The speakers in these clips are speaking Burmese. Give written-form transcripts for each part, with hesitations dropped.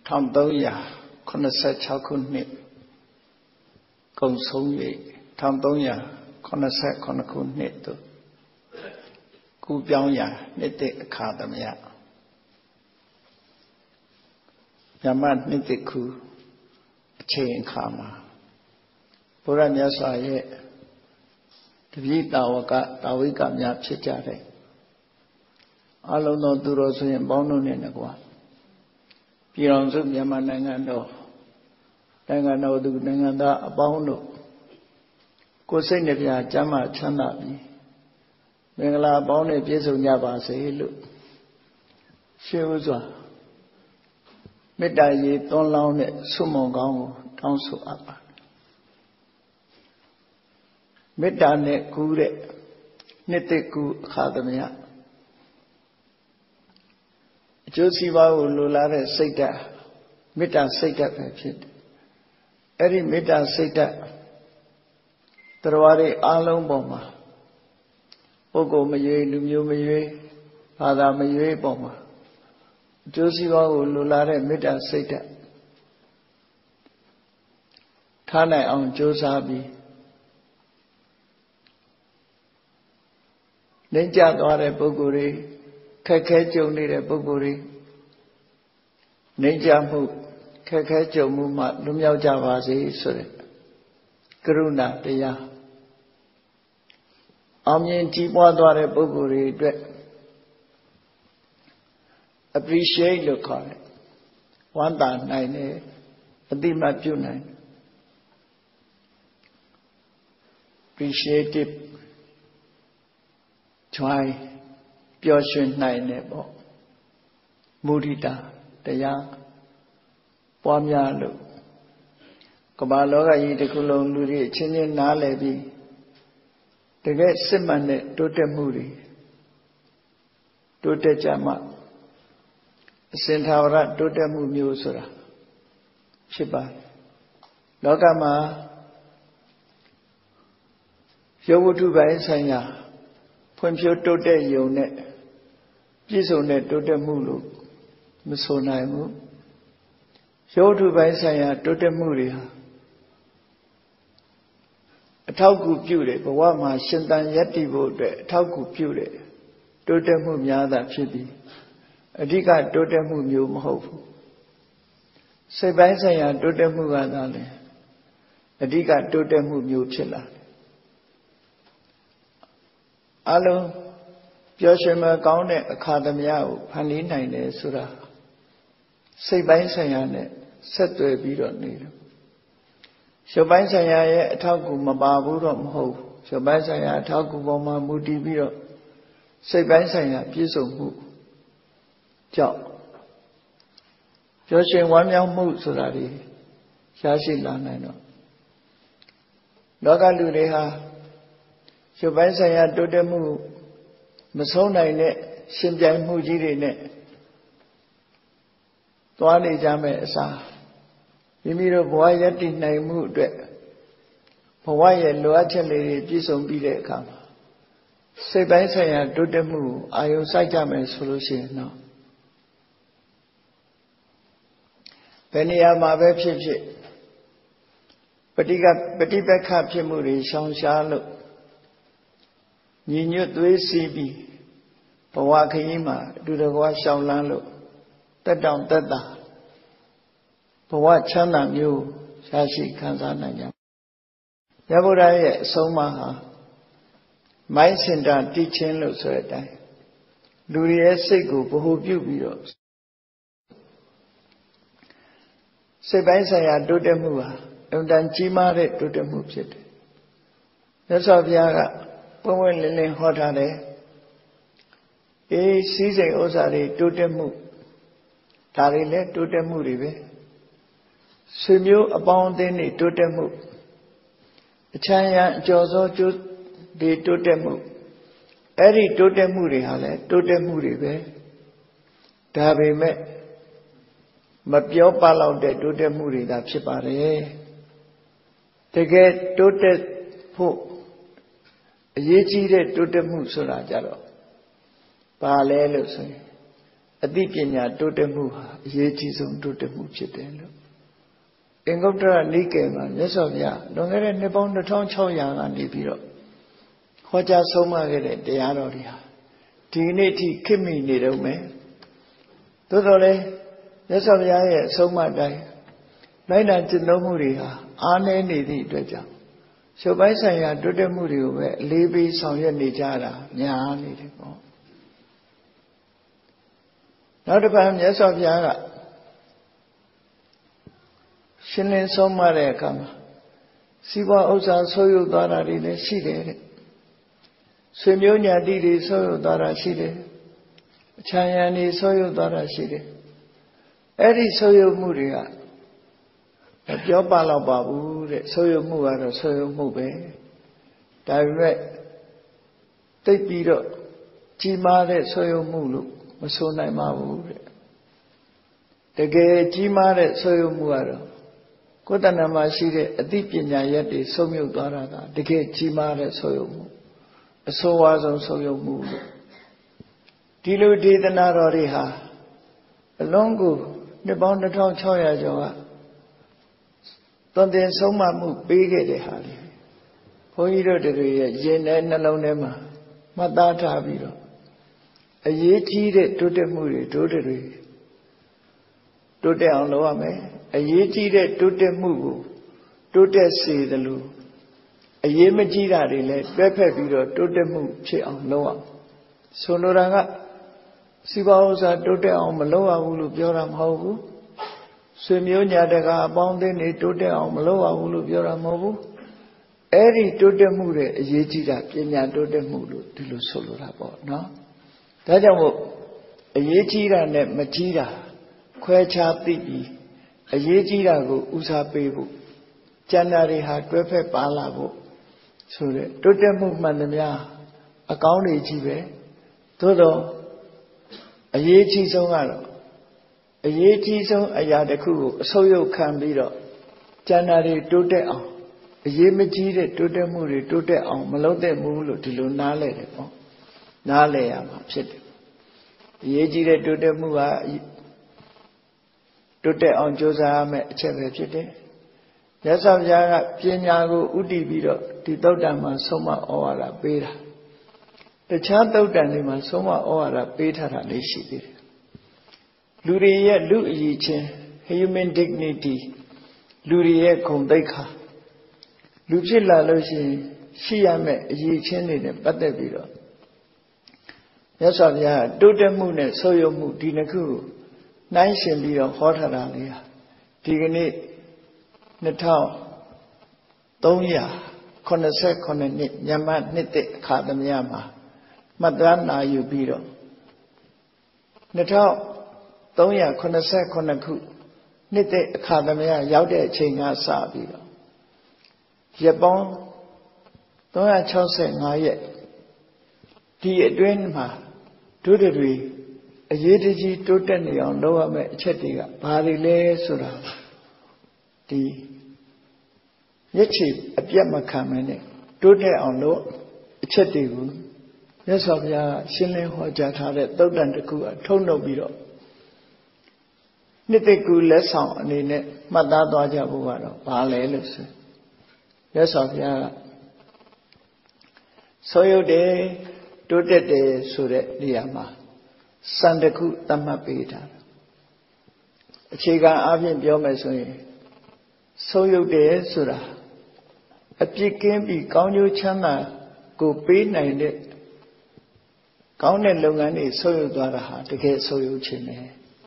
1386 ခုနှစ်ကုန်ဆုံး၍1389ခုနှစ်သို့ကူးပြောင်းရာနှစ်သစ်အခါသမယညမနှစ်သစ်ခုအချိန်အခါမှာဘုရားမြတ်စွာရဲ့တပည့်တာဝကတာဝိကများဖြစ်ကြတဲ့အလုံးသောသူတော်ဆိုရင်ပေါင်းတို့နဲ့တကွာပြည်တော်စုမြန်မာနိုင်ငံတော်သူနိုင်ငံသားအပေါင်းတို့ကိုယ်စိတ်နှပြကျမ်းမာချမ်းသာပြီးမင်္ဂလာပေါင်းနဲ့ပြည့်စုံကြပါစေလို့ရှေးဥစွာမေတ္တာရေသွန်းလောင်းတဲ့ဆုမွန်ကောင်းကိုတောင်းဆိုအပ်ပါတယ်မေတ္တာနဲ့ကူးတဲ့နှစ်သစ်ကူးအခါသမယအကျိုးစီးပွားကိုလိုလားတဲ့စိတ်ဓာတ်မေတ္တာစိတ်ဓာတ်ပဲဖြစ်တယ်အဲ့ဒီမေတ္တာစိတ်ဓာတ်တရားတွေအားလုံးပေါ်မှာပုဂ္ဂိုလ်မရွေးလူမျိုးမရွေးဘာသာမရွေးပေါ်မှာအကျိုးစီးပွားကိုလိုလားတဲ့မေတ္တာစိတ်ဓာတ်ထားနိုင်အောင်ကြိုးစားပြီးနှိမ့်ကျသွားတဲ့ပုဂ္ဂိုလ်တွေခက်ခဲကြုံနေတဲ့ပုဂ္ဂိုလ်တွေနှိမ့်ကျမှုခက်ခဲကြုံမှုမှလွတ်မြောက်ကြပါစေဆိုတဲ့ကရုဏာတရားအောင်မြင်ကြီးပွားသွားတဲ့ပုဂ္ဂိုလ်တွေအတွက် appreciate လို့ခေါ်တယ်ဝမ်းသာနိုင်တယ်အတိမတ်ပြုနိုင်တယ် appreciative joy ပျော်ရွှင်နိုင်တယ်ပေါ့မုဒိတာတရားပွားများလို့ကမ္ဘာလောကကြီးတစ်ခုလုံးလူတွေအချင်းချင်းနားလည်ပြီးတကယ်စစ်မှန်တဲ့တိုးတက်မှုတွေတိုးတက်ကြမှအစဉ်သာဝရတိုးတက်မှုမျိုးဆိုတာဖြစ်ပါတယ်လောကမှာရုပ်ဝတ္ထုပိုင်းဆိုင်ရာဖွံ့ဖြိုးတိုးတက်ရုံနဲ့ပြည့်စုံတဲ့တိုးတက်မှုလို့မဆိုနိုင်ဘူးရုပ်ဝတ္ထုပိုင်းဆိုင်ရာတိုးတက်မှုတွေဟာအထောက်အကူပြုတယ်ဘဝမှာရှင်သန်ရည်တည်ဖို့အတွက်အထောက်အကူပြုတယ်တိုးတက်မှုများတာဖြစ်ပြီးအဓိကတိုးတက်မှုမျိုးမဟုတ်ဘူးစိတ်ပိုင်းဆိုင်ရာတိုးတက်မှုကသာလေအဓိကတိုးတက်မှုမျိုးဖြစ်လာတယ်အလုံးပျော်ရွှင်မဲ့ကောင်းတဲ့အခါသမယကိုဖန်တီးနိုင်တယ်ဆိုတာစိတ်ပိုင်းဆိုင်ရာနဲ့ဆက်သွယ်ပြီးတော့နေတယ်ရုပ်ပိုင်းဆိုင်ရာရဲ့အထောက်အကူမပါဘူးတော့မဟုတ်ဘူးရုပ်ပိုင်းဆိုင်ရာအထောက်အကူပေါ်မှာမူတည်ပြီးတော့စိတ်ပိုင်းဆိုင်ရာပြည့်စုံမှုကြောင့်ပျော်ရွှင်ဝမ်းမြောက်မှုဆိုတာတွေရရှိလာနိုင်တော့လောကလူတွေဟာရုပ်ပိုင်းဆိုင်ရာတိုးတက်မှုမဆုံးနိုင်တဲ့ရှင်ပြိုင်မှုကြီးတွေနဲ့သွားနေကြမယ်အစားမိမိတို့ဘဝရည်တည်နိုင်မှုအတွက်ဘဝရဲ့လိုအပ်ချက်လေးတွေပြည့်စုံပြီးတဲ့အခါမှာစိတ်ပိုင်းဆိုင်ရာတိုးတက်မှုအာယုံစိုက်ကြမယ်ဆိုလို့ရှိရင်တော့ဘယ်နေရာမှာပဲဖြစ်ဖြစ်ပฏิပက္ခဖြစ်မှုတွေရှောင်ရှားလို့ညီညွတ်သွေးစည်းပြီးဘဝခရီးမှာအတူတကွရှောင်လန်းလို့တက်တောင့်တက်တာဘဝချမ်းသာမျိုးရရှိခံစားနိုင်ကြမြတ်ဗုဒ္ဓရဲ့အဆုံးအမဟာမိုင်းစင်တာတိချင်းလို့ဆိုတဲ့အတိုင်းလူရဲ့စိတ်ကိုဗဟုပြုပြီးတော့စိတ်ပိုင်းဆိုင်ရာတိုးတက်မှုဟာအမှန်တန်ကြီးမားတဲ့တိုးတက်မှုဖြစ်တယ်မြတ်စွာဘုရားကပွင့်ပွင့်လင်းလင်းဟောထားတယ်အေးစည်းစိမ်ဥစ္စာတွေတိုးတက်မှုဒါတွေလည်းတိုးတက်မှုတွေပဲဆွေမျိုးအပေါင်းအသင်းတွေတိုးတက်မှုအချမ်းရံအကျော်စောကျိုးတွေတိုးတက်မှုအဲ့ဒီတိုးတက်မှုတွေဟာလည်းတိုးတက်မှုတွေပဲဒါပေမဲ့မပြောပလောက်တဲ့တိုးတက်မှုတွေသာဖြစ်ပါတယ်တကယ်တိုးတက်ဖို့အရေးကြီးတဲ့တိုးတက်မှုဆိုတာကြတော့ဘာလဲလို့ဆိုရင်အသိပညာတိုးတက်မှုဟာအရေးကြီးဆုံးတိုးတက်မှုဖြစ်တယ်လို့အင်္ဂုတ္တရနိကေမှာမြတ်စွာဘုရားလွန်ခဲ့တဲ့နှစ်ပေါင်း2600ကနေပြီးတော့ဟောကြားဆုံးမခဲ့တဲ့တရားတော်တွေဟာဒီနေ့ထိခေတ်မီနေတော့မယ်သို့တော်လည်းမြတ်စွာဘုရားရဲ့အဆုံးအမတိုင်းလိုက်နာကျင့်သုံးမှုတွေဟာအားနည်းနေသည့်အတွက်ကြောင့်ရုပ်ပိုင်းဆိုင်ရာတိုးတက်မှုတွေကိုပဲအလေးပေးဆောင်ရွက်နေကြတာများနေတယ်ပေါ့နောက်တစ်ပတ်မြတ်စွာဘုရားကရှင်းလင်းဆုံးမတဲ့အခါမှာစီးပွားဥစ္စာဆိုးရုပ်သွားတာတွေလည်းရှိတယ်တဲ့ဆွေမျိုးညာတိတွေဆိုးရုပ်သွားတာရှိတယ်အချမ်းရံတွေဆိုးရုပ်သွားတာရှိတယ်အဲ့ဒီဆိုးရုပ်မှုတွေကပြောပါတော့ပါဘူးတဲ့ဆိုးရုပ်မှုကတော့ဆိုးရုပ်မှုပဲဒါပေမဲ့တိတ်ပြီးတော့ကြီးမားတဲ့ဆိုးရုပ်မှုလို့မဆိုနိုင်ပါဘူးတဲ့တကယ်ကြီးမားတဲ့ဆိုးရုပ်မှုကတော့ကိုယ်တဏ္ဍာမှာရှိတဲ့အသိပညာရက်တွေဆုံးမြုပ်သွားတာကတကယ်ကြီးမားတဲ့ဆိုးရုပ်မှုအဆိုးဝါးဆုံးဆိုးရုပ်မှုလို့ဒီလိုဒေသနာတော်တွေဟာအလုံးကိုနှစ်ပေါင်း2600ကျော်ကသွန်သင်ဆုံးမမှုပေးခဲ့တဲ့ဟာလေဘုန်းကြီးတို့တွေရဲ့ရင်ထဲနှလုံးထဲမှာမှတ်သားထားပြီးတော့အရေးကြီးတဲ့တိုးတက်မှုတွေတိုးတက်အောင်လုပ်ရမယ်အရေးကြီးတဲ့တိုးတက်မှုကိုတိုးတက်စေသလိုအရေးမကြီးတာတွေလည်းတွဲဖက်ပြီးတော့တိုးတက်မှုဖြစ်အောင်လုပ်အောင်ဆိုလိုတာကစီးပွားဥစ္စာတိုးတက်အောင်မလုပ်ရဘူးလို့ပြောတာမဟုတ်ဘူးဆွေမျိုးညာတကာအပေါင်းအသင်းတွေတိုးတက်အောင်မလုပ်ရဘူးလို့ပြောတာမဟုတ်ဘူးအဲ့ဒီတိုးတက်မှုတွေအရေးကြီးတာပညာတိုးတက်မှုလို့ဒီလိုဆိုလိုတာပေါ့နော်ဒါကြောင့်မို့အရေးကြီးတာနဲ့မကြီးတာခွဲခြားသိပြီးအရေးကြီးတာကိုဦးစားပေးဖို့ကျန်တာတွေဟာတွဲဖက်ပါလာဖို့ဆိုတဲ့တိုးတက်မှုမှန်သမျှအကောင်းတွေကြီးပဲသို့တော့အရေးကြီးဆုံးကတော့အရေးကြီးဆုံးအရာတစ်ခုကိုအဆုတ်ယုတ်ခံပြီးတော့ကျန်တာတွေတိုးတက်အောင်အရေးမကြီးတဲ့တိုးတက်မှုတွေတိုးတက်အောင်မလုပ်သင့်ဘူးလို့ဒီလိုနားလည်တယ်ပေါ့နားလည်ရမှာဖြစ်တယ်အရေးကြီးတဲ့တိုးတက်မှုကတိုးတက်အောင်ကြိုးစားရမယ်အချက်ပဲဖြစ်တယ်မြတ်စွာဘုရားကပညာကိုဥတည်ပြီးတော့ဒီသုတ်တံမှာဆုံးမဩဝါဒပေးတာတခြားသုတ်တံတွေမှာဆုံးမဩဝါဒပေးထားတာလေးရှိသေးတယ်လူတွေရဲ့လူအရေးချင်း human dignity လူတွေရဲ့ဂုဏ်သိက္ခာလူဖြစ်လာလို့ရှိရမယ့်အရေးချင်းတွေနဲ့ပတ်သက်ပြီးတော့မြတ်စွာဘုရားတိုးတက်မှုနဲ့ဆုတ်ယုတ်မှုဒီနှစ်ခုကိုနှိုင်းယှဉ်ပြီးတော့ဟောထားတာလေဒီကနေ့2389နှစ်ညမနှစ်သက်အခါသမယမှာမှတ်သားနာယူပြီးတော့2389ခုနှစ်သက်အခါသမယရောက်တဲ့အချိန်ကစပြီးတော့ရက်ပေါင်း365ရက်ဒီအတွင်းမှာတို့တွေအရေးတကြီးတိုးတက်နေအောင်လုပ်ရမယ့်အချက်တွေကဘာတွေလဲဆိုတာဒီမျက်ခြေအပြတ်မခံမနဲ့တိုးတက်အောင်လို့အချက်တွေကိုမြတ်စွာဘုရားရှင်းလင်းဟောကြားထားတဲ့သုတ်တန်တစ်ခုအထုံးနှုတ်ပြီးတော့နှစ်သက်ကူလက်ဆောင်အနေနဲ့မှတ်သားသွားကြဖို့ကတော့ဘာလဲလို့ဆိုမြတ်စွာဘုရားကဆိုရုပ်တယ်တိုးတက်တယ်ဆိုတဲ့နေရာမှာစံတစ်ခုသတ်မှတ်ပေးထားတာအခြေခံအားဖြင့်ပြောမယ်ဆိုရင်ဆိုရုပ်တယ်ဆိုတာအပြစ်ကင်းပြီးကောင်းကျိုးချမ်းသာကိုပေးနိုင်တဲ့ကောင်းတဲ့လုပ်ငန်းတွေဆိုရုပ်သွားတာဟာတကယ်ဆိုရုပ်ခြင်းပဲ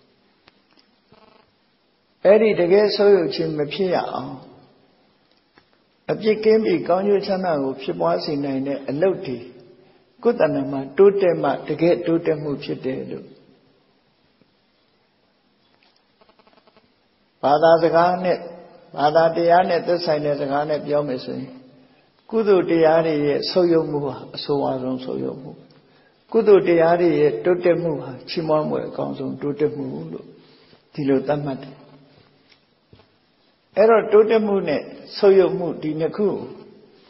အဲ့ဒီတကယ်ဆိုရုပ်ခြင်းမဖြစ်ရအောင်အပြစ်ကင်းပြီးကောင်းကျိုးချမ်းသာကိုဖြစ်ပွားစေနိုင်တဲ့အလုပ်တွေကိုယ်တဏ္ဍာမှာတိုးတက်မှတကယ်တိုးတက်မှုဖြစ်တယ်လို့ဘာသာစကားနဲ့ဘာသာတရားနဲ့သက်ဆိုင်တဲ့စကားနဲ့ပြောမယ်ဆိုရင်ကုသိုလ်တရားတွေရဲ့ဆုတ်ယုတ်မှုဟာအဆိုးဝါးဆုံးဆုတ်ယုတ်မှုကုသိုလ်တရားတွေရဲ့တိုးတက်မှုဟာချီးမွမ်းမှုအကောင်းဆုံးတိုးတက်မှုလို့ဒီလိုသတ်မှတ်တယ်အဲ့တော့တိုးတက်မှုနဲ့ဆုတ်ယုတ်မှုဒီနှစ်ခု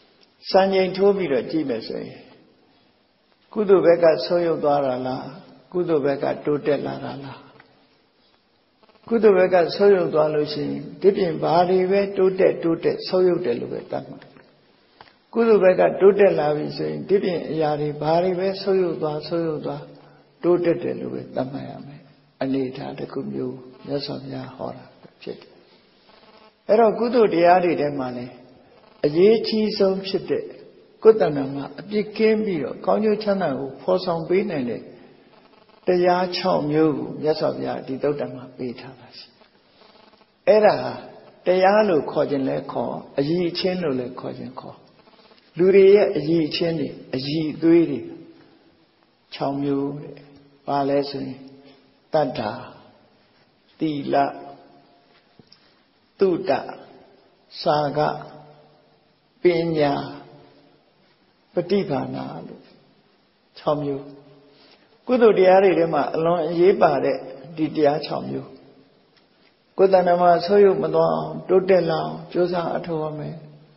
စံချိန်ထိုးပြီးတော့ကြည့်မယ်ဆိုရင်ကုသိုလ်ဘက်ကဆုတ်ယုတ်သွားတာလားကုသိုလ်ဘက်ကတိုးတက်လာတာလားကုသိုလ်ဘက်ကဆုပ်ယုပ်သွားလို့ရှိရင်ဒီပြင်ဘာတွေပဲတိုးတက်ဆုပ်ယုပ်တယ်လို့ပဲတတ်မှာကုသိုလ်ဘက်ကတိုးတက်လာပြီဆိုရင်ဒီပြင်အရာတွေဘာတွေပဲဆုပ်ယုပ်သွားတိုးတက်တယ်လို့ပဲတတ်မှတ်ရမယ်အနေထားတစ်ခုမျိုးမြတ်စွာဘုရားဟောတာဖြစ်တယ်အဲ့တော့ကုသိုလ်တရားတွေထဲမှာလည်းအရေးကြီးဆုံးဖြစ်တဲ့ကုသဏမှာအပြစ်ကင်းပြီးတော့ကောင်းကျိုးချမ်းသာကိုဖော်ဆောင်ပေးနိုင်တဲ့တရား6မျိုးကိုမြတ်စွာဘုရားဒီသုတ္တမှာပေးထားပါရှိအဲ့ဒါတရားလို့ခေါ်ခြင်းလဲခေါ်အည်အချင်းလို့လဲခေါ်ခြင်းခေါ်လူတွေရဲ့အည်အချင်းတွေအည်အသွေးတွေ6မျိုးတဲ့ပါလဲဆိုရင်တတ္တာသီလသုတ္တစာကပညာပฏิဘာနာလို့6မျိုးကုသိုလ်တရားတွေထဲမှာအလွန်အရေးပါတဲ့ဒီတရား6မျိုးကုသဏမှာဆုပ်ယုပ်မသွားအောင်တိုးတက်လာအောင်ကြိုးစားအထောက်အမယ်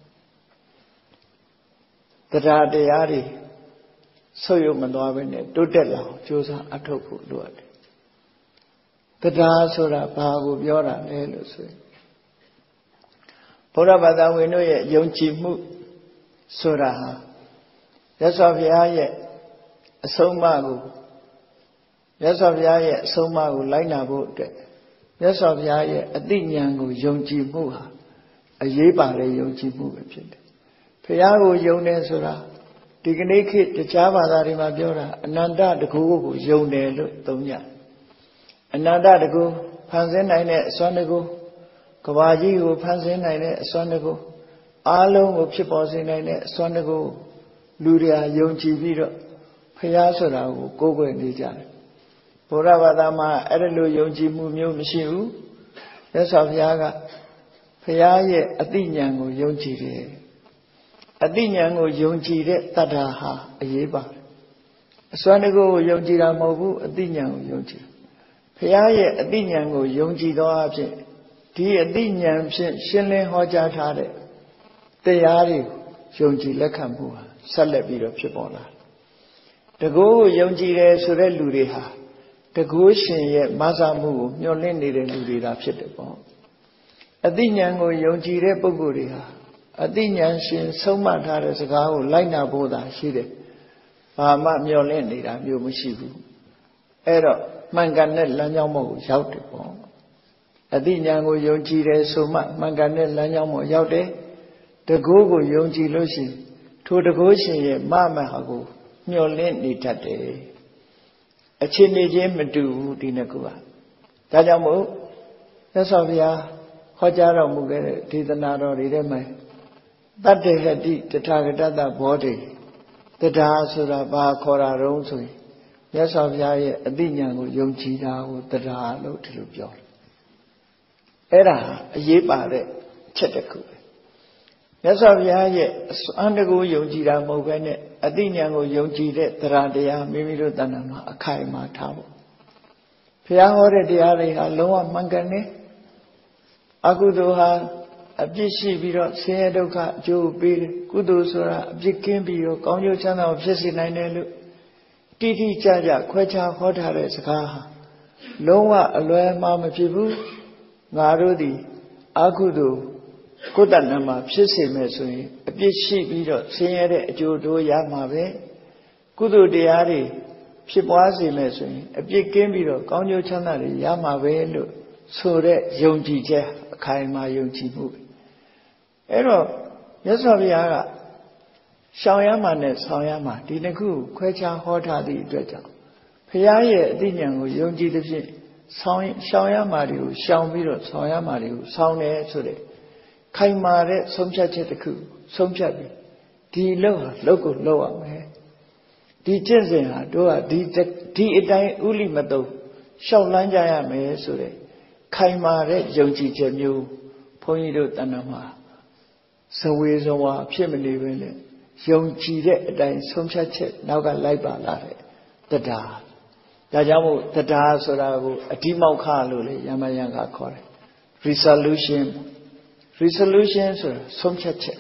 တရားတရားတွေဆုပ်ယုပ်မသွားဘဲနဲ့တိုးတက်လာအောင်ကြိုးစားအထောက်ဖို့လိုအပ်တယ်တရားဆိုတာဘာကိုပြောတာလဲလို့ဆိုရင်ဘုရားဘာသာဝင်တို့ရဲ့ယုံကြည်မှုဆိုတာဟာမြတ်စွာဘုရားရဲ့အဆုံးအမကိုမြတ်စွာဘုရားရဲ့အဆုံးအမကိုလိုက်နာဖို့အတွက်မြတ်စွာဘုရားရဲ့အသိဉာဏ်ကိုယုံကြည်မှုဟာအရေးပါတဲ့ယုံကြည်မှုပဲဖြစ်တယ်ဘုရားကိုယုံတယ်ဆိုတာဒီကနေ့ခေတ်တခြားဘာသာတွေမှာပြောတာအနန္တတကူကိုယုံတယ်လို့သုံးကြအနန္တတကူဖန်ဆင်းနိုင်တဲ့အစွမ်းတကူကဘာကြီးကိုဖန်ဆင်းနိုင်တဲ့အစွမ်းတကူအားလုံးကိုဖြစ်ပေါ်စေနိုင်တဲ့အစွမ်းတကူလူတွေဟာယုံကြည်ပြီးတော့ဘုရားဆိုတာကိုကိုးကွယ်နေကြတယ်ဘုရားဘာသာမှာအဲ့ဒါလိုယုံကြည်မှုမျိုးမရှိဘူးမြတ်စွာဘုရားကဘုရားရဲ့အသိဉာဏ်ကိုယုံကြည်တယ်အသိဉာဏ်ကိုယုံကြည်တဲ့တတ္ထာဟာအရေးပါတယ်အစွမ်းတကူကိုယုံကြည်တာမဟုတ်ဘူးအသိဉာဏ်ကိုယုံကြည်ဘုရားရဲ့အသိဉာဏ်ကိုယုံကြည်သောအဖြစ်ဒီအသိဉာဏ်ဖြင့်ရှင်းလင်းဟောကြားထားတဲ့တရားတွေကိုယုံကြည်လက်ခံမှုဟာဆက်လက်ပြီးတော့ဖြစ်ပေါ်လာတကူကိုယုံကြည်တယ်ဆိုတဲ့လူတွေဟာတကူရှင်ရဲ့မဆာမှုကိုမျှော်လင့်နေတဲ့လူတွေသာဖြစ်တယ်ပေါ့အသိဉာဏ်ကိုယုံကြည်တဲ့ပုဂ္ဂိုလ်တွေဟာအသိဉာဏ်ရှင်ဆုံးမထားတဲ့စကားကိုလိုက်နာဖို့သာရှိတယ်ဘာမှမျှော်လင့်နေတာမျိုးမရှိဘူးအဲ့တော့မှန်ကန်တဲ့လမ်းကြောင်းပေါ်ကိုရောက်တယ်ပေါ့အသိဉာဏ်ကိုယုံကြည်တယ်ဆိုမှမှန်ကန်တဲ့လမ်းကြောင်းပေါ်ရောက်တယ်တကူကိုယုံကြည်လို့ရှိရင်ထိုတကူရှင်ရဲ့မမဟာကိုမျှော်လင့်နေတတ်တယ်အခြေအနေချင်းမတူဘူးဒီနှစ်ခုကဒါကြောင့်မို့သက်စွာဘုရားဟောကြားတော်မူခဲ့တဲ့ဒေသနာတော်တွေထဲမှာတတ္တဟတိတထာဂတတဘောဓိတရားဆိုတာဘာခေါ်တာတုံးဆိုရင်မြတ်စွာဘုရားရဲ့အသိဉာဏ်ကိုယုံကြည်တာကိုတရားလို့ဒီလိုပြောတယ်အဲ့ဒါအရေးပါတဲ့ချက်တစ်ခုပဲမြတ်စွာဘုရားရဲ့အန္တကိုယုံကြည်တာမဟုတ်ဘဲနဲ့အသိဉာဏ်ကိုယုံကြည်တဲ့တရားမိမိတို့တဏ္ဍာမှာအခိုင်အမာထားဖို့ဘုရားဟောတဲ့တရားတွေဟာလုံးဝမှန်ကန်တယ်အကုသိုလ်ဟာအပြစ်ရှိပြီးတော့ဆင်းရဲဒုက္ခအကျိုးပေးတယ်ကုသိုလ်ဆိုတာအပြစ်ကင်းပြီးတော့ကောင်းကျိုးချမ်းသာကိုဖြစ်စေနိုင်တယ်လို့တိတိကျကျခွဲခြားဟောထားတဲ့စကားဟာလုံးဝအလွယ်မှားမဖြစ်ဘူးငါတို့သည်အကုသိုလ်ကိုယ်တဏ္ဍာမှာဖြစ်စေမယ်ဆိုရင်အပြစ်ရှိပြီးတော့ဆင်းရဲတဲ့အကျိုးတို့ရမှာပဲကုသိုလ်တရားတွေဖြစ်ပွားစေမယ်ဆိုရင်အပြစ်ကင်းပြီးတော့ကောင်းကျိုးချမ်းသာတွေရမှာပဲလို့ဆိုတဲ့ယုံကြည်ချက်အခိုင်အမာယုံကြည်မှုအဲ့တော့မြတ်စွာဘုရားကရှောင်ရမှာနဲ့ဆောင်ရမှာဒီနှစ်ခုခွဲခြားဟောထားသည့်အတွက်ကြောင့်ဘုရားရဲ့အသိဉာဏ်ကိုယုံကြည်သဖြင့်ရှောင်ရမှာတွေကိုရှောင်ပြီးတော့ဆောင်ရမှာတွေကိုဆောင်တယ်ဆိုတဲ့ခိုင်မာတဲ့ဆုံးဖြတ်ချက်တစ်ခုဆုံးဖြတ်ပြီးဒီလုပ်ကိုလုပ်ရမယ်ဒီကျင့်စဉ်ဟာတို့ကဒီအတိုင်းဥလိမတုံရှောက်လန်းကြရမယ်ဆိုတဲ့ခိုင်မာတဲ့ယုံကြည်ချက်မျိုးဘုန်းကြီးတို့တဏ္ဍာမှာဇဝေဇဝါဖြစ်မနေပဲနဲ့ယုံကြည်တဲ့အတိုင်းဆုံးဖြတ်ချက်နောက်ကလိုက်ပါလာတဲ့တရားဒါကြောင့်မို့တရားဆိုတာကိုအတိမောက္ခလို့လေယမယံကခေါ်တယ် resolution ဆိုတာဆုံးဖြတ်ချက်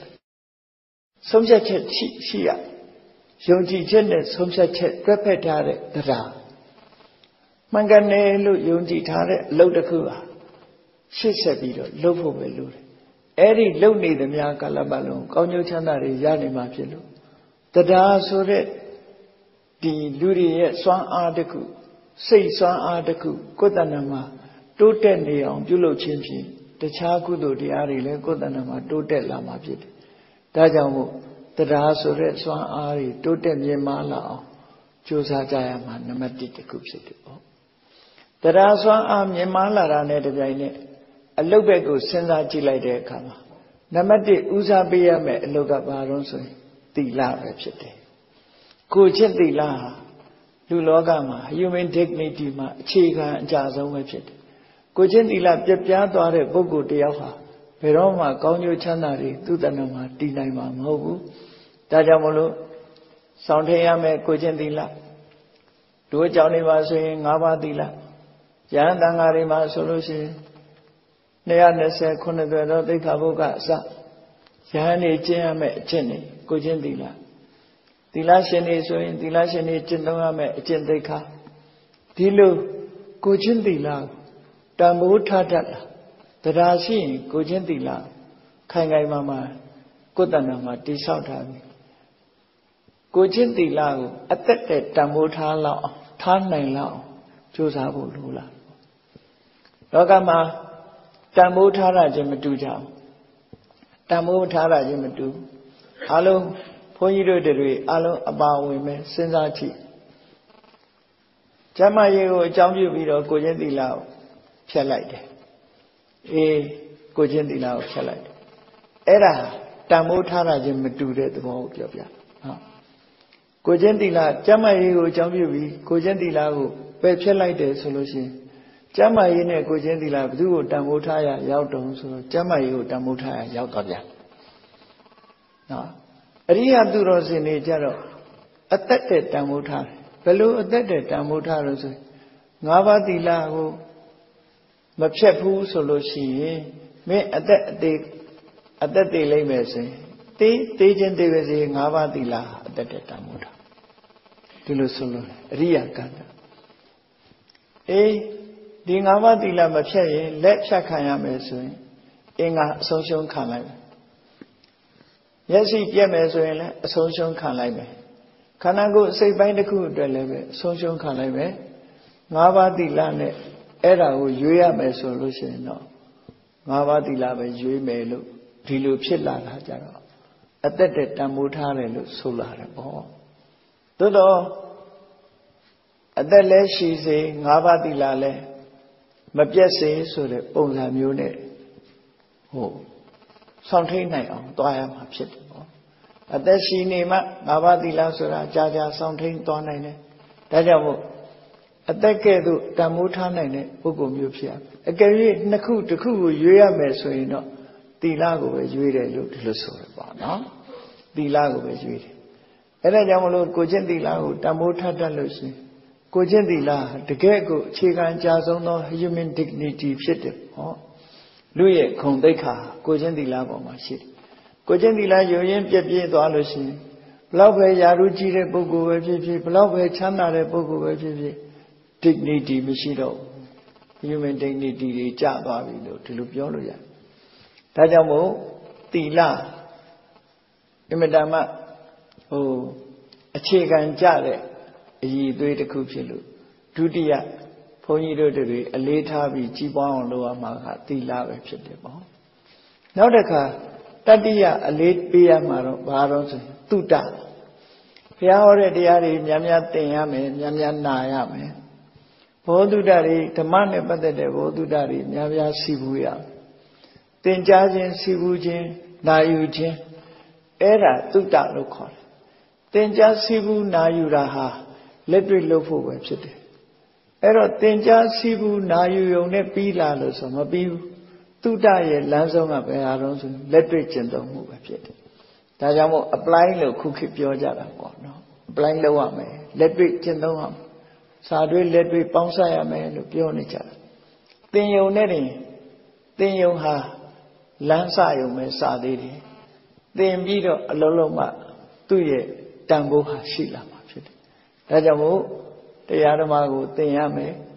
ရှိရယုံကြည်ချက်နဲ့ဆုံးဖြတ်ချက်တွဲဖက်ထားတဲ့တရားမှန်ကန်တယ်လို့ယုံကြည်ထားတဲ့အလုပ်တစ်ခုဟာရှေ့ဆက်ပြီးတော့လုပ်ဖို့ပဲလိုတယ်အဲ့ဒီလုပ်နေသမျှကာလပတ်လုံးကောင်းကျိုးချမ်းသာတွေရနေမှာဖြစ်လို့တရားဆိုတဲ့ဒီလူတွေရဲ့စွမ်းအားတစ်ခုစိတ်စွမ်းအားတစ်ခုကိုယ်တဏ္ဍာမှာတိုးတက်နေအောင်ပြုလုပ်ခြင်းဖြင့်တခြားကုသိုလ်တရားတွေလည်းကိုယ်တဏ္ဍာမှာတိုးတက်လာမှာဖြစ်တယ်ဒါကြောင့်မို့တရားဆိုတဲ့စွမ်းအားတွေတိုးတက်မြင့်မားလာအောင်ကြိုးစားကြရမှာနံပါတ်1တစ်ခုဖြစ်တယ်ပေါ့တရားစွမ်းအားမြင့်မားလာတာနဲ့တပြိုင်နက်အလုတ်ဘက်ကိုစဉ်းစားကြည့်လိုက်တဲ့အခါမှာနံပါတ်1ဦးစားပေးရမယ့်အလုတ်ကဘာလို့ဆိုရင်သီလပဲဖြစ်တယ်ကိုချင်းသီလဟာလူလောကမှာ human dignity မှာအခြေခံအကြဆုံးပဲဖြစ်တယ်ကိုချင်းသီလပြပြားသွားတဲ့ပုဂ္ဂိုလ်တယောက်ဟာဘယ်တော့မှကောင်းကျိုးချမ်းသာတွေသူ့တဏ္ဍာမှာတည်နိုင်မှာမဟုတ်ဘူးဒါကြောင့်မလို့ဆောင်ထည့်ရမယ်ကိုချင်းသီလတို့ကြောင့်နေပါဆိုရင်၅ပါးသီလယဟန်တန်ဃာတွေမှာဆိုလို့ရှိရင်229သွယ်သောသိက္ခာပုဒ်ကအစယဟန်နေကျင့်ရမယ်အကျင့်တွေကိုချင်းသီလသီလရှင်တွေဆိုရင်သီလရှင်တွေကျင့်သုံးရမယ်အကျင့်သိက္ခာဒီလိုကိုချင်းသီလတန်ဖိုးထားတတ်တာတရားရှိရင်ကိုချင်းသီလခိုင်ခိုင်မာမာကိုယ်တဏ္ဍာမှာတိဆောက်ထားပြီကိုချင်းသီလကိုအသက်တဲ့တန်ဖိုးထားလောက်အောင်ထားနိုင်လောက်ကြိုးစားဖို့လိုလားလောကမှာတန်ဖိုးထားတာချင်းမတူကြဘူးတန်ဖိုးထားတာချင်းမတူအားလုံးဘုန်းကြီးတို့တွေအားလုံးအပါဝင်ပဲစဉ်းစားကြည့်ကျမ်းမာရေးကိုအကြောင်းပြုပြီးတော့ကိုချင်းသီလကိုဖျက်လိုက်တယ်ကိုချင်းသီလကိုဖျက်လိုက်တယ်အဲ့ဒါတန်ဖိုးထားတာချင်းမတူတဲ့သဘောကိုပြောပြဟုတ်ကိုချင်းသီလကျမ်းမာရေးကိုအကြောင်းပြုပြီးကိုချင်းသီလကိုပယ်ဖျက်လိုက်တယ်ဆိုလို့ရှိရင်ကျမ်းမာရေးနဲ့ကိုချင်းသီလဘယ်သူ့ကိုတန်ဖိုးထားရရောက်တုံဆိုတော့ကျမ်းမာရေးကိုတန်ဖိုးထားရရောက်တော့ပြန်နော်အရိယသူတော်စင်တွေကြတော့အသက်တဲ့တန်ဖိုးထားတယ်ဘယ်လိုအသက်တဲ့တန်ဖိုးထားလို့ဆိုရင်၅ပါးသီလကိုမဖြတ်ဘူးဆိုလို့ရှိရင်မင်းအသက်သေးလိမ့်မယ်ဆိုရင်တေးချင်းသေးပဲစေ၅ပါးသီလအသက်တဲ့တန်ဖိုးထားဒီလိုဆိုလို့အရိယကံဒီ၅ပါးသီလမဖြတ်ရင်လက်ဖြတ်ခံရမယ်ဆိုရင်အင်္ဂါအဆုံးရှုံးခံလိုက်မယ်မျက်စိပြက်မယ်ဆိုရင်လည်းအဆုံးရှုံးခံလိုက်မယ်ခန္ဓာကိုယ်စိတ်ပိုင်းတစ်ခုအတွက်လည်းပဲအဆုံးရှုံးခံလိုက်မယ်၅ပါးသီလနဲ့အဲ့ဒါကိုရွေးရမယ်ဆိုလို့ရှိရင်တော့၅ပါးသီလပဲရွေးမယ်လို့ဒီလိုဖြစ်လာတာကြတော့အသက်တဲ့တန်ဖိုးထားတယ်လို့ဆိုလာတယ်ပေါ့သို့တော့အသက်လည်းရှိစေ၅ပါးသီလလည်းမပြတ်စေဆိုတဲ့ပုံစံမျိုးနဲ့ဆောင်ထိန်နိုင်အောင်တွားရမှာဖြစ်တယ်ပေါ့အသက်ရှိနေမှ၅ပါးသီလဆိုတာကြာကြာဆောင်ထိန်သွားနိုင်တယ်ဒါကြောင့်မို့အသက်ကဲ့သို့တန်ဖိုးထားနိုင်တဲ့ပုဂ္ဂိုလ်မျိုးဖြစ်ရမယ်အကယ်၍တစ်ခုကိုရွေးရမယ်ဆိုရင်တော့သီလကိုပဲရွေးတယ်လို့ဒီလိုဆိုရပါနော်သီလကိုပဲရွေးတယ်အဲ့ဒါကြောင့်မလို့ကိုချင်းသီလကိုတန်ဖိုးထားတတ်လို့ရှိရင်ကိုချင်းသီလတကယ်ကိုအခြေခံအကျဆုံးသော human dignity ဖြစ်တယ်ဟောလူရဲ့ခုံသိက္ခာကိုချင်းသီလပေါ်မှာရှိတယ်ကိုချင်းသီလယုံရင်ပြည့်ပြည့်သွားလို့ရှိရင်ဘလောက်ပဲယာရုကြီးတဲ့ပုဂ္ဂိုလ်ပဲဖြစ်ဖြစ်ဘလောက်ပဲချမ်းသာတဲ့ပုဂ္ဂိုလ်ပဲဖြစ်ဖြစ် dignity မရှိတော့ human dignity တွေကျသွားပြီလို့ဒီလိုပြောလို့ရတယ်ဒါကြောင့်မို့သီလအင်မတန်မှအခြေခံကြတဲ့အရည်အသွေးတစ်ခုဖြစ်လို့ဒုတိယဘုန်းကြီးတို့တွေအလေးထားပြီးကြီးပွားအောင်လုပ်ရမှာကသီလပဲဖြစ်တယ်ပေါ့နောက်တစ်ခါတတိယအလေးပေးရမှာတော့ဘာလို့ဆိုရင်သုတဘုရားဟောတဲ့တရားတွေများများသင်ရမယ်များများနာရမယ်ဘောဓုတတွေဓမ္မနဲ့ပတ်သက်တဲ့ဘောဓုတတွေများများစီဘူးရသင်ကြားခြင်းစီဘူးခြင်းနာယူခြင်းအဲ့ဒါသုတလို့ခေါ်တယ်သင်ကြားစီဘူးနာယူတာဟာလက်တွေ့လုပ်ဖို့ပဲဖြစ်တယ်အဲ့တော့သင်ကြားစီဘူးနာယူုံနဲ့ပြီးလာလို့ဆိုမပြီးဘူးသုတရဲ့လမ်းဆုံးကဘယ်ဟာတော့ဆိုလက်တွေ့ကျင့်သုံးမှုပဲဖြစ်တယ်ဒါကြောင့်မို့ apply လို့ခုခေတ်ပြောကြတာပေါ့နော် apply လုပ်ရမယ်လက်တွေ့ကျင့်သုံးရမယ်စာတွေလက်တွေ့ပေါင်းစပ်ရမယ်လို့ပြောနေကြတာသင်ယုံနဲ့တင်သင်ယုံဟာလမ်းစယုံပဲစသေးတယ်သင်ပြီးတော့အလုံးလုံးမှသူ့ရဲ့တန်ဖိုးဟာရှိလာမှာဖြစ်တယ်ဒါကြောင့်မို့တရားဓမ္မကိုသင်ရမယ်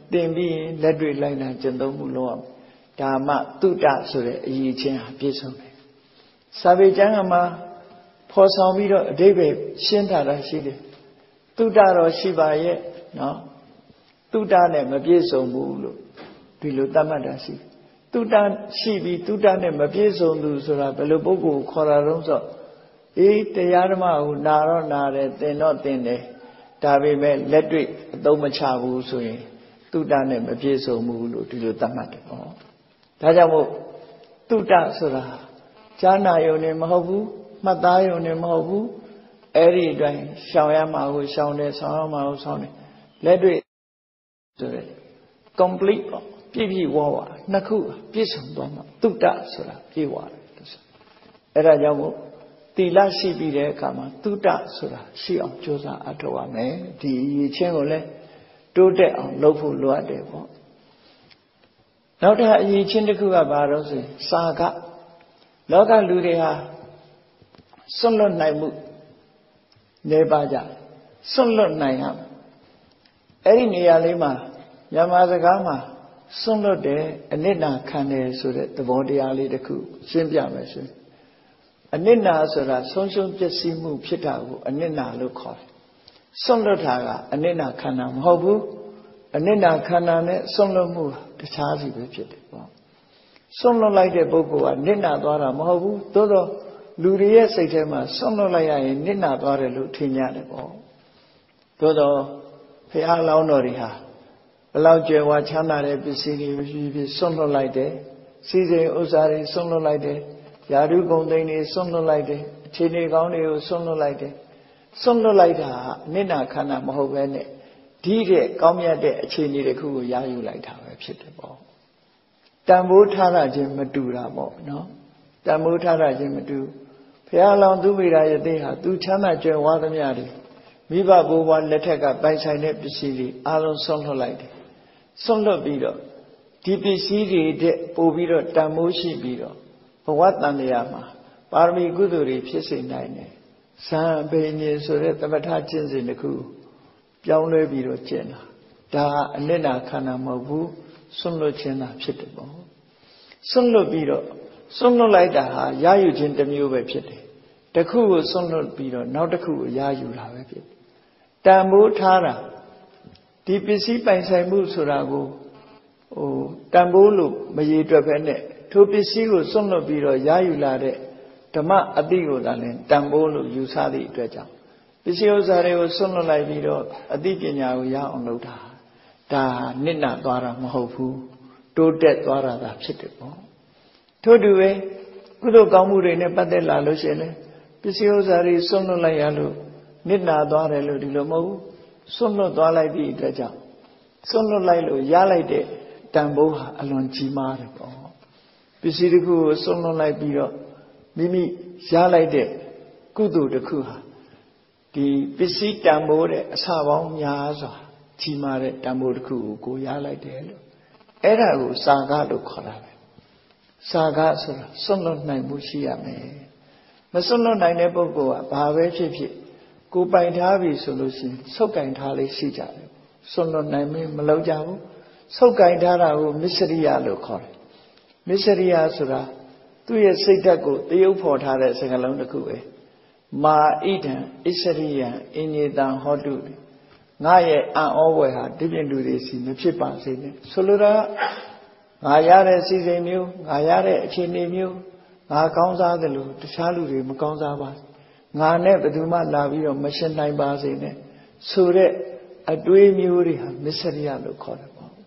တင်ပြီးလက်တွေ့လိုက်နာကျင့်သုံးမှုလုပ်အောင်ဒါမှတုဒ္ဒဆိုတဲ့အရေးချင်းဟာပြည့်စုံတယ်စာပေကျမ်းကမှာဖော်ဆောင်ပြီးတော့အဓိပ္ပာယ်ရှင်းထားတာရှိတယ်တုဒ္ဒတော့ရှိပါရဲ့နော်တုဒ္ဒနဲ့မပြည့်စုံဘူးလို့ဒီလိုသတ်မှတ်တာရှိတုဒ္ဒရှိပြီးတုဒ္ဒနဲ့မပြည့်စုံသူဆိုတာဘယ်လိုပုဂ္ဂိုလ်ခေါ်တာတော့ဆိုတရားဓမ္မကိုနာတော့နာတယ်သင်တော့သင်တယ်ဒါပေမဲ့လက်တွေ့အသုံးမချဘူးဆိုရင်တုဒ္ဒနဲ့မပြည့်စုံဘူးလို့ဒီလိုသတ်မှတ်တယ်ပေါ့ဒါကြောင့်မို့တုဒ္ဒဆိုတာကြားနာယုံနေမဟုတ်ဘူးမှတ်သားယုံနေမဟုတ်ဘူးအဲ့ဒီအတိုင်းရှောင်ရမှာကိုရှောင်တယ်ဆောင်ရမှာကိုဆောင်တယ်လက်တွေ့ဆိုရဲ complete ပေါ့ပြည့်ပြည့်ဝဝနှစ်ခုပြည့်စုံသွားမှာတုဒ္ဒဆိုတာပြည့်ဝတယ်လို့ဆိုအဲ့ဒါကြောင့်မို့သီလရှိပြီးတဲ့အခါမှာတုဒ္ဒဆိုတာရှိအောင်ကြိုးစားအထောက်ရမယ်ဒီအရေးချင်းကိုလည်းတိုးတက်အောင်လုပ်ဖို့လိုအပ်တယ်ပေါ့နောက်ထပ်အရေးချင်းတစ်ခုကဘာလို့ဆိုရင်စာကလောကလူတွေဟာစွန့်လွတ်နိုင်မှုနေပါကြစွန့်လွတ်နိုင်ရအဲ့ဒီနေရာလေးမှာမြန်မာစကားမှာစွန့်လွတ်တယ်အနစ်နာခံတယ်ဆိုတဲ့သဘောတရားလေးတစ်ခုရှင်းပြမယ်ဆိုရင်အနစ်နာဆိုတာဆုံးရှုံးပျက်စီးမှုဖြစ်တာကိုအနစ်နာလို့ခေါ်တယ်စွန့်လွတ်တာကအနစ်နာခံတာမဟုတ်ဘူးအနစ်နာခံတာနဲ့စွန့်လွတ်မှုတခြားစီပဲဖြစ်တယ်ပေါ့စွန့်လွတ်လိုက်တဲ့ပုဂ္ဂိုလ်ကနစ်နာသွားတာမဟုတ်ဘူးသို့တော့လူတွေရဲ့စိတ်ထဲမှာစွန့်လွတ်လိုက်ရရင်နစ်နာသွားတယ်လို့ထင်ကြတယ်ပေါ့သို့တော့ဘုရားအလောင်းတော်တွေဟာဘလောက်ကြွယ်ဝချမ်းသာတဲ့ပစ္စည်းတွေဖြစ်စွန့်လွတ်လိုက်တယ်စီစဉ်ဥစ္စာတွေစွန့်လွတ်လိုက်တယ်ယာဓုဂုံသိန်းတွေစွန့်လွတ်လိုက်တယ်အခြေအနေကောင်းတွေကိုစွန့်လွတ်လိုက်တယ်စွန့်လွတ်လိုက်တာအနစ်နာခန္ဓာမဟုတ်ပဲနဲ့ဒီတဲ့ကောင်းမြတ်တဲ့အခြေအနေတစ်ခုကိုရယူလိုက်တာပဲဖြစ်တယ်ပေါ့တန်ဖိုးထားတာချင်းမတူတာပေါ့နော်တန်ဖိုးထားတာချင်းမတူဘုရားလောင်းသူမိရာယသိဟာသူချမ်းသာကြွယ်ဝသမျှတွေမိဘဘိုးဘွားလက်ထက်ကပိုင်ဆိုင်တဲ့ပစ္စည်းတွေအားလုံးစွန့်လွတ်လိုက်တယ်စွန့်လွတ်ပြီးတော့ဒီပစ္စည်းတွေတဲ့ပို့ပြီးတော့တန်ဖိုးရှိပြီးတော့ဘဝတန်မြာမှာပါရမီကုသိုလ်တွေဖြစ်စေနိုင်တယ်ဇံအပေညင်ဆိုတဲ့သမထကျင့်စဉ်တစ်ခုပြောင်းလဲပြီးတော့ကျင့်တာဒါအနစ်နာခန္ဓာမဟုတ်ဘူးစွန့်လွတ်ခြင်းသာဖြစ်တယ်ပေါ့စွန့်လွတ်ပြီးတော့စွန့်လွတ်လိုက်တာဟာရယူခြင်းတစ်မျိုးပဲဖြစ်တယ်တစ်ခုကိုစွန့်လွတ်ပြီးတော့နောက်တစ်ခုကိုရယူတာပဲဖြစ်တယ်တန်ဖိုးထားတာဒီပစ္စည်းပိုင်ဆိုင်မှုဆိုတာကိုတန်ဖိုးလို့မရေတွက်ပဲနဲ့ထိုပစ္စည်းကိုစွန့်လွတ်ပြီးတော့ရယူလာတဲ့ဓမ္မအတိကိုသာလဲတန်ဖိုးလို့ယူဆသည့်အတွက်ကြောင့်ပစ္စည်းဥစ္စာတွေကိုစွန့်လွတ်လိုက်ပြီးတော့အသိပညာကိုရအောင်လုပ်တာဒါနစ်နာသွားတာမဟုတ်ဘူးတိုးတက်သွားတာသာဖြစ်တယ်ပေါ့ထို့တူပဲကုသိုလ်ကောင်းမှုတွေနဲ့ပတ်သက်လာလို့ရှိရင်လေပစ္စည်းဥစ္စာတွေစွန့်လွတ်လိုက်ရလို့နစ်နာသွားတယ်လို့ဒီလိုမဟုတ်ဘူးစွန့်လွတ်သွားလိုက်သည့်အတွက်ကြောင့်စွန့်လွတ်လိုက်လို့ရလိုက်တဲ့တန်ဖိုးဟာအလွန်ကြီးမားတယ်ပေါ့ပစ္စည်းတစ်ခုကိုစွန့်လွတ်လိုက်ပြီးတော့မိမိရလိုက်တဲ့ကုသိုလ်တစ်ခုဟာဒီပစ္စည်းတန်ဖိုးတဲ့အစပေါင်းများစွာကြီးမားတဲ့တန်ဖိုးတစ်ခုကိုရလိုက်တယ်လို့အဲ့ဒါကိုစာကလို့ခေါ်တာပဲစာကဆိုတာစွန့်လွတ်နိုင်မှုရှိရမယ်မစွန့်လွတ်နိုင်တဲ့ပုဂ္ဂိုလ်ကဘာပဲဖြစ်ဖြစ်ကိုပိုင်ထားပြီဆိုလို့ရှိရင်ဆုပ်ကင်ထားလေးရှိကြတယ်စွန့်လွတ်နိုင်မလုပ်ကြဘူးဆုပ်ကင်ထားတာကိုမစ္စရိယလို့ခေါ်တယ်မစ္စရိယဆိုတာသူ့ရဲ့စိတ်ဓာတ်ကိုတရုပ်ဖော်ထားတဲ့စကားလုံးတစ်ခုပဲမာဣဒံဣစရိယံအင်ညေတံဟောတုငါရဲ့အံ့ဩဝယ်ဟာဒီပြင်လူတွေစီမဖြစ်ပါစေနဲ့ဆိုလိုတာငါရတဲ့စီစဉ်မျိုးငါရတဲ့အခြေအနေမျိုးငါကောင်းစားတယ်လို့တခြားလူတွေမကောင်းစားပါငါနဲ့ဘယ်သူမှလာပြီးတော့မရှင်းနိုင်ပါစေနဲ့ဆိုတဲ့အတွေးမျိုးတွေဟာမစ္စရိယလို့ခေါ်တယ်ပေါ့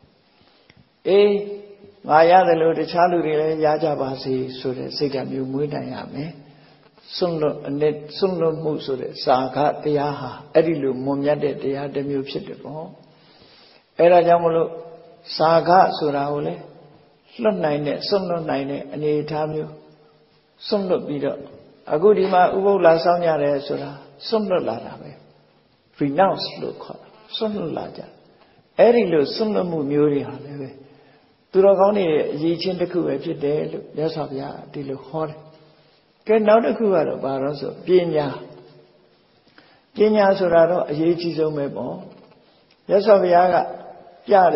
ငါရတယ်လို့တခြားလူတွေလည်းရကြပါစေဆိုတဲ့စိတ်ဓာတ်မျိုးမွေးနိုင်ရမယ်စွန့်လွတ်မှုဆိုတဲ့စာကတရားဟာအဲ့ဒီလိုမွန်မြတ်တဲ့တရားတစ်မျိုးဖြစ်တယ်ပေါ့အဲ့ဒါကြောင့်မလို့စာကဆိုတာကိုလေလွတ်နိုင်တဲ့စွန့်လွတ်နိုင်တဲ့အနေအထားမျိုးစွန့်လွတ်ပြီးတော့အခုဒီမှာဥပုသ်လာဆောင်ကြတယ်ဆိုတာစွန့်လွတ်လာတာပဲ renounce လို့ခေါ်တာစွန့်လွတ်လာကြအဲ့ဒီလိုစွန့်လွတ်မှုမျိုးတွေဟာလည်းပဲသူတော်ကောင်းတွေရဲ့အရေးချင်းတစ်ခုပဲဖြစ်တယ်လို့မြတ်စွာဘုရားဒီလိုဟောတယ်ကဲနောက်တစ်ခုကတော့ဘာလို့ဆိုပညာဆိုတာတော့အရေးကြီးဆုံးပဲပေါ့မြတ်စွာဘုရားကပြတဲ့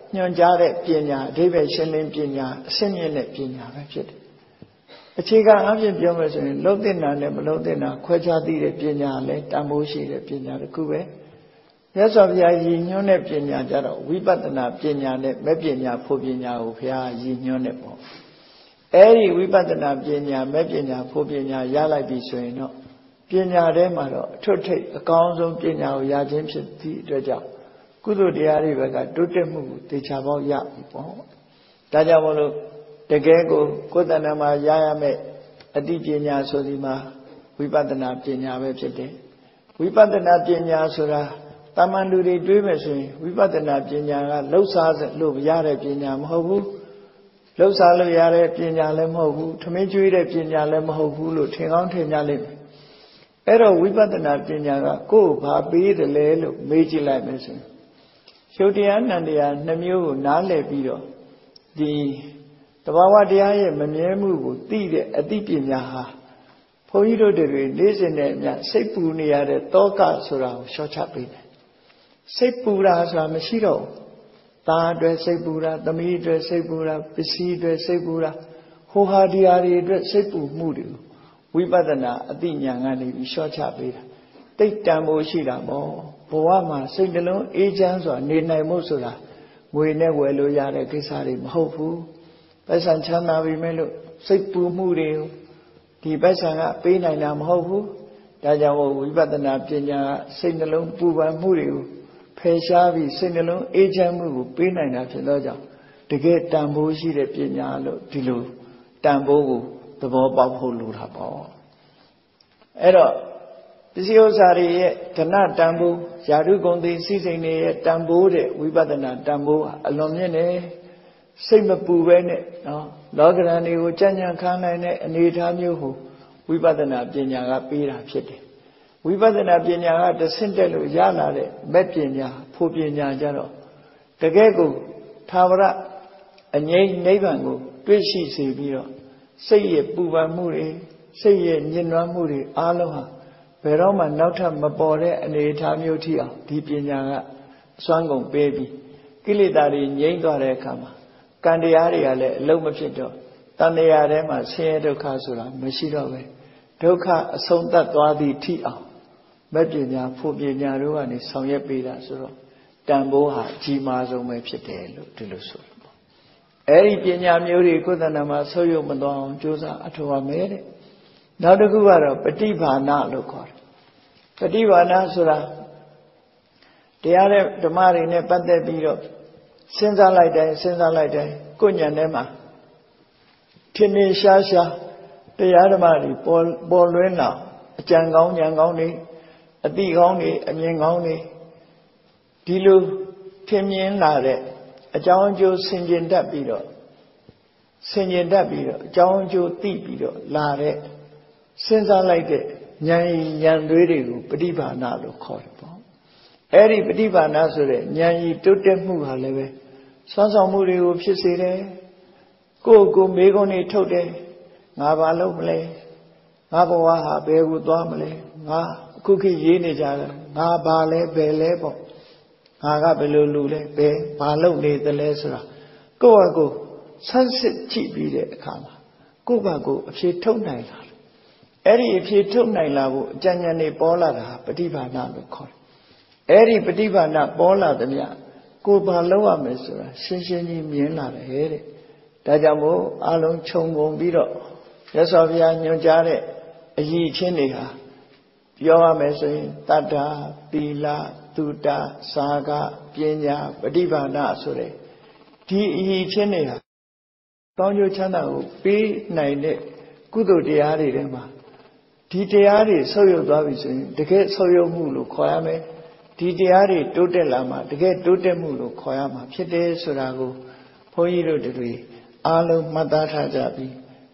ညွှန်ကြားတဲ့ပညာအဓိပ္ပာယ်ရှင်းလင်းပညာအဆင့်မြင့်တဲ့ပညာပဲဖြစ်တယ်အခြေခံအပြင်ပြောမယ်ဆိုရင်လုံးသိနာနဲ့မလုံးသိနာခွဲခြားသိတဲ့ပညာလည်းတန်ဖိုးရှိတဲ့ပညာတစ်ခုပဲမြတ်စွာဘုရားရည်ညွှန်းတဲ့ပညာကြတော့ဝိပဿနာပညာနဲ့မဲ့ပညာဖို့ပညာကိုဘုရားရည်ညွှန်းတဲ့ပေါ့အဲဒီဝိပဿနာပညာမဲ့ပညာဖို့ပညာရလိုက်ပြီဆိုရင်တော့ပညာထဲမှာတော့အထွတ်ထိပ်အကောင်းဆုံးပညာကိုရခြင်းဖြစ်သည့်အတွက်ကြောင့်ကုသိုလ်တရားတွေဘက်ကတိုးတက်မှုကိုသေချာပေါက်ရပြီပေါ့ဒါကြောင့်မလို့တကယ်ကိုယ်တဏ္ဍာမှာရရမယ့်အတိပညာဆိုဒီမှာဝိပဿနာပညာပဲဖြစ်တယ်ဝိပဿနာပညာဆိုတာတာမန်လူတွေတွေးမယ်ဆိုရင်ဝိပဿနာပညာကလှုပ်ရှားလို့ရတဲ့ပညာမဟုတ်ဘူးလှုပ်ရှားလို့ရတဲ့ပညာလည်းမဟုတ်ဘူးထမင်းကျွေးတဲ့ပညာလည်းမဟုတ်ဘူးလို့ထင်ကောင်းထင်ကြလိမ့်မယ်အဲ့တော့ဝိပဿနာပညာကကိုယ်ဘာပေးတယ်လဲလို့မေးကြည့်လိုက်မယ်ဆိုရင်ရှုပ်တရားနံတရားနှစ်မျိုးကိုနားလည်ပြီးတော့ဒီတဘာဝတရားရဲ့မမြဲမှုကိုသိတဲ့အသိပညာဟာဘုန်းကြီးတို့တွေနေ့စဉ်နဲ့အမျှစိတ်ပူနေရတဲ့တောကဆိုတာကိုရှော့ချပေးတယ်စိတ်ပူတာဆိုတာမရှိတော့ဘူးသားအတွက်စိတ်ပူတာသမီးအတွက်စိတ်ပူတာပစ္စည်းအတွက်စိတ်ပူတာဟိုဟာဒီဟာတွေအတွက်စိတ်ပူမှုတွေကိုဝိပဿနာအသိဉာဏ်ကနေပြီးရှော့ချပေးတာတိတ်တန်ဖို့ရှိတာပေါ့ဘဝမှာစိတ်နှလုံးအေးချမ်းစွာနေနိုင်မှုဆိုတာငွေနဲ့ဝယ်လို့ရတဲ့ကိစ္စတွေမဟုတ်ဘူးပိုက်ဆံချမ်းသာပြီမဲ့လို့စိတ်ပူမှုတွေကိုဒီပိုက်ဆံကပေးနိုင်တာမဟုတ်ဘူးဒါကြောင့်ဝိပဿနာပညာကစိတ်နှလုံးပူပန်မှုတွေကိုဖယ်ရှားပြီးစိတ်နှလုံးအေးချမ်းမှုကိုပေးနိုင်တာဖြစ်သောကြောင့်တကယ်တန်ဖိုးရှိတဲ့ပညာလို့ဒီလိုတန်ဖိုးကိုသဘောပေါက်ဖို့လိုတာပေါ့အဲ့တော့ပစ္စည်းဥစ္စာတွေရဲ့ဓနတန်ဖိုးယာတုဂုံတိစိစိန်တွေရဲ့တန်ဖိုးတဲ့ဝိပဿနာတန်ဖိုးဟာအလွန်မြင့်တယ်စိတ်မပူပဲနဲ့နော်လောကဓာတ်တွေကိုကြံ့ကြံ့ခန်းနိုင်တဲ့အနေအထားမျိုးကိုဝိပဿနာပညာကပေးတာဖြစ်တယ်ဝိပဿနာပညာကတဆင့်တက်လို့ရလာတဲ့မဲ့ပညာဖို့ပညာကြတော့တကယ်ကိုသာဝရအငြိမ့်နိဗ္ဗာန်ကိုတွေ့ရှိစေပြီးတော့စိတ်ရဲ့ပူပန်မှုတွေစိတ်ရဲ့ညှဉ်းနှွမ်းမှုတွေအားလုံးဟာဘယ်တော့မှနောက်ထပ်မပေါ်တဲ့အနေအထားမျိုးထိအောင်ဒီပညာကအစွမ်းကုန်ပေးပြီးကိလေသာတွေငြိမ့်သွားတဲ့အခါမှာကံတရားတွေကလည်းအလုံးမဖြစ်တော့တဏှာထဲမှာဆင်းရဲဒုက္ခဆိုတာမရှိတော့ပဲဒုက္ခအဆုံးသတ်သွားသည့်ထိအောင်မဲ့ပညာဖို့ပညာတို့ကနေဆောင်ရွက်ပေးတာဆိုတော့တန်ဖိုးဟာအကြီးမားဆုံးပဲဖြစ်တယ်လို့ဒီလိုဆိုတယ်ပေါ့အဲ့ဒီပညာမျိုးတွေကိုယ်တဏ္ဍာမှာဆုပ်ယုပ်မသွားအောင်ကြိုးစားအထောက်အမဲတဲ့နောက်တစ်ခုကတော့ပฏิဘာနာလို့ခေါ်တယ်ပฏิဘာနာဆိုတာတရားတဲ့ဓမ္မတွေနဲ့ပတ်သက်ပြီးတော့စဉ်းစားလိုက်တိုင်းကိုယ်ဉာဏ်ထဲမှာထင်ထင်ရှားရှားတရားဓမ္မတွေပေါ်လွင်လာအကြံကောင်းဉာဏ်ကောင်းတွေအသိကောင်းတွေအမြင်ကောင်းတွေဒီလိုထင်မြင်လာတဲ့အကြောင်းအကျိုးဆင်ခြင်တတ်ပြီးတော့အကြောင်းအကျိုးသိပြီးတော့လာတဲ့စဉ်းစားလိုက်တဲ့ဉာဏ်သွေးတွေကိုပฏิဘာနာလို့ခေါ်တယ်ပေါ့အဲ့ဒီပฏิဘာနာဆိုတဲ့ဉာဏ်ရည်တိုးတက်မှုဟာလည်းပဲစွမ်းဆောင်မှုတွေကိုဖြစ်စေတယ်ကိုယ်မေးခွန်းတွေထုတ်တယ်ငါဘာလုပ်မလဲငါဘဝဟာဘယ်ကိုသွားမလဲငါအခုခေတ်ရေးနေကြတယ်ငါဘာလဲဘယ်လဲပေါ့ငါကဘယ်လိုလူလဲဘယ်ဘာလုပ်နေသလဲဆိုတာကိုယ့်ဟာကိုယ်ဆန်းစစ်ကြည့်ပြီးတဲ့အခါမှာကိုယ့်ဘာကိုယ်အဖြေထုတ်နိုင်လာတယ်အဲ့ဒီအဖြေထုတ်နိုင်လာဖို့အကြံဉာဏ်တွေပေါ်လာတာပฏิဘာနာလို့ခေါ်တယ်အဲ့ဒီပฏิဘာနာပေါ်လာသမျှကိုယ်ဘာလုပ်ရမယ်ဆိုတာရှင်းရှင်းကြီးမြင်လာတယ်တဲ့ဒါကြောင့်မို့အလုံးခြုံငုံပြီးတော့ရသော်ဘုရားညွှန်ကြားတဲ့အရည်ချင်းတွေဟာပြောရမယ်ဆိုရင်တတ္တာသီလသုတ္တစာကပညာပฏิဘာနာဆိုတဲ့ဒီအရည်ချင်းတွေဟာကောင်းကျိုးချမ်းသာကိုပေးနိုင်တဲ့ကုသိုလ်တရားတွေထဲမှာဒီတရားတွေဆုပ်ယုပ်သွားပြီဆိုရင်တကယ်ဆုပ်ယုပ်မှုလို့ခေါ်ရမယ်ဒီတရားတွေတိုးတက်လာမှတကယ်တိုးတက်မှုလို့ခေါ်ရမှာဖြစ်တယ်ဆိုတာကိုဘုန်းကြီးတို့တွေအားလုံးမှတ်သားထားကြပြီး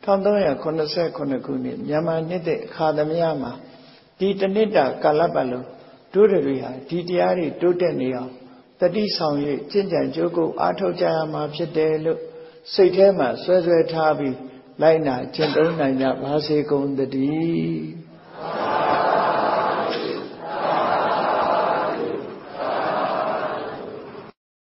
1389ခုနှစ်မြန်မာနှစ်တဲ့အခါသမယမှာဒီတနှစ်တာကာလပတ်လုံးတို့တွေဟာဒီတရားတွေတိုးတက်နေအောင်တတိဆောင်၍ကျင့်ကြံကြိုးကုပ်အားထုတ်ကြရမှာဖြစ်တယ်လို့စိတ်ထဲမှာဆွဲထားပြီးလိုက်နာကျင့်သုံးနိုင်ကြပါစေကုန်သတည်း